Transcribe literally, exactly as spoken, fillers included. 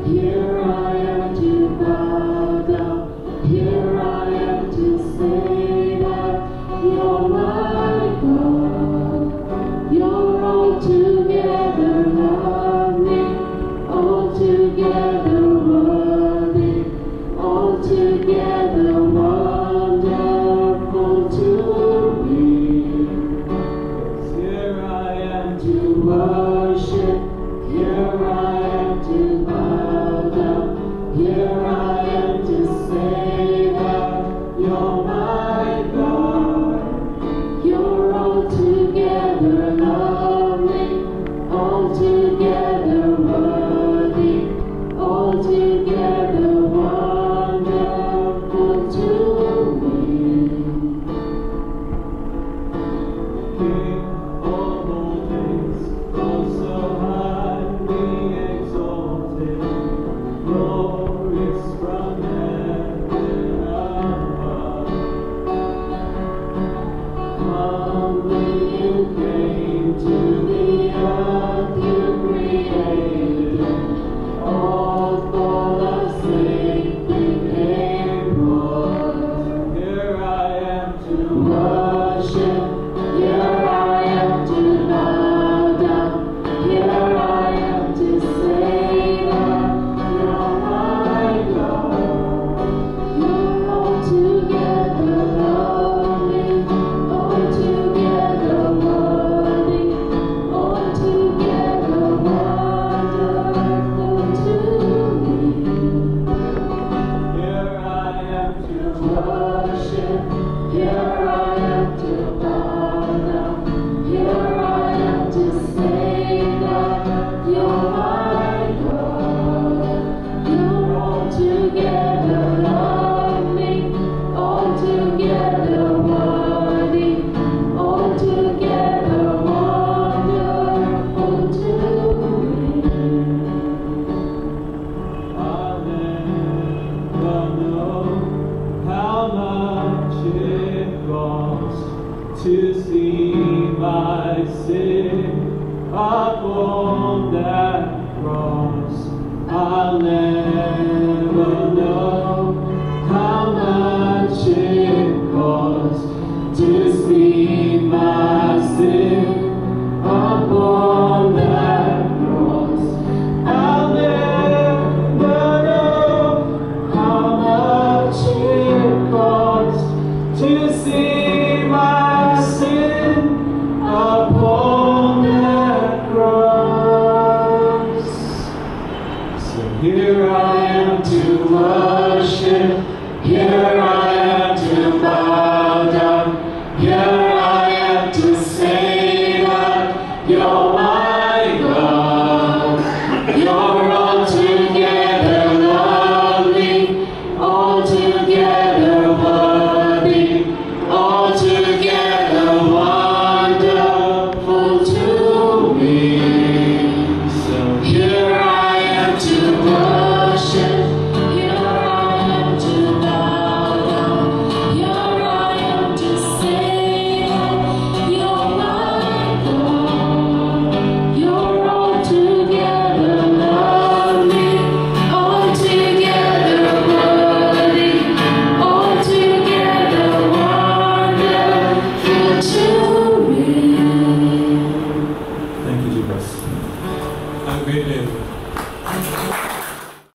Here I am to bow down. Here I am to say that you're my God. You're altogether lovely, altogether worthy, altogether wonderful to me. Here I am to worship. Here I am to bow down. Here I am to say that you're my God. You're altogether lovely, altogether worthy, altogether wonderful to me. King of all things, oh so highly exalted, glorious from heaven above. Humbly you came to the earth you created, all for the sake became born. Here I am to worship. Here I am to bow down. Here I am to say that you're my God. You're altogether lovely, altogether worthy, altogether wonderful to me. Here I am to worship. Here I am to bow down. Here I am to say that you're my God. You're altogether lovely, altogether worthy, altogether wonderful to me. I'll never know how much it costs to see my sin upon that cross. I'll never know how much it costs to see my sin upon that cross. I'll never know how much it costs to see my sin upon that cross. So here I am to worship. Here